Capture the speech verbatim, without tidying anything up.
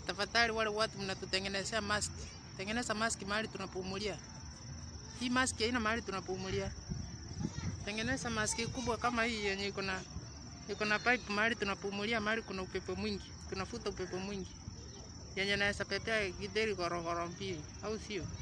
Tafadhali wale watu mnatutengenezea mask, tengeneza mask mahali tunapumulia. Hii mask haina mahali tunapumulia. Tengeneza mask kubwa kama hii yenye iko na iko na pipe mahali tunapumulia, mahali kuna upepo mwingi, tunafuta upepo mwingi. Yenye naweza pepea githeri gorogoro mbili, au sio?